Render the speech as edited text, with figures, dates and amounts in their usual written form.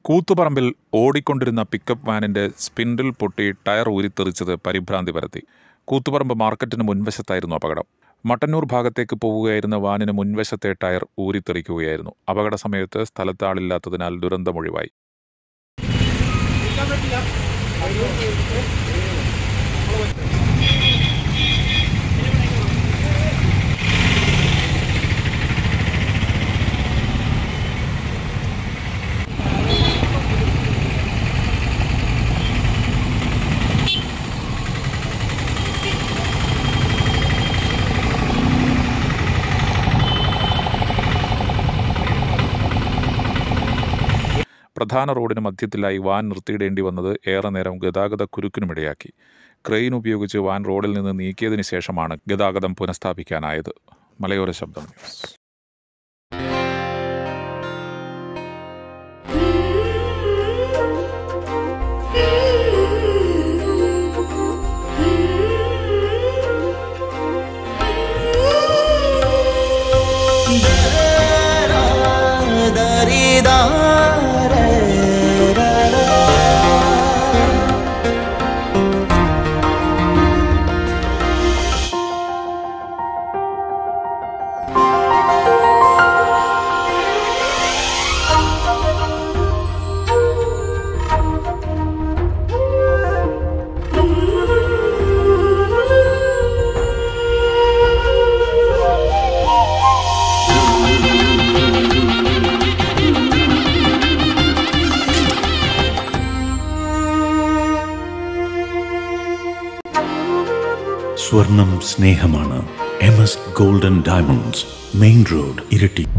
കൂത്തുപറമ്പിൽ ഓടിക്കൊണ്ടിരുന്ന പിക്കപ്പ് വാനിൻ്റെ സ്പിൻഡിൽ പൊട്ടി ടയർ ഊരിത്തെറിച്ചത് പരിഭ്രാന്തി പരത്തി. കൂത്തുപറമ്പ് മാർക്കറ്റിന് മുൻവശത്തായിരുന്നു അപകടം. മട്ടന്നൂർ ഭാഗത്തേക്ക് പോവുകയായിരുന്ന വാനിന് മുൻവശത്തെ ടയർ ഊരിത്തെറിക്കുകയായിരുന്നു. അപകട സമയത്ത് സ്ഥലത്ത് ആളില്ലാത്തതിനാൽ ദുരന്തമൊഴിവായി. പ്രധാന റോഡിന് മധ്യത്തിലായി വാൻ നിർത്തിയിടേണ്ടി വന്നത് ഏറെ നേരം ഗതാഗത കുരുക്കിനുമിടയാക്കി. ക്രെയിൻ ഉപയോഗിച്ച് വാൻ റോഡിൽ നിന്ന് നീക്കിയതിനു ശേഷമാണ് ഗതാഗതം പുനഃസ്ഥാപിക്കാനായത്. മലയോര ശബ്ദം ന്യൂസ്. സ്വർണം സ്നേഹമാണ്. MS Gold and Diamonds, main road, Iritty.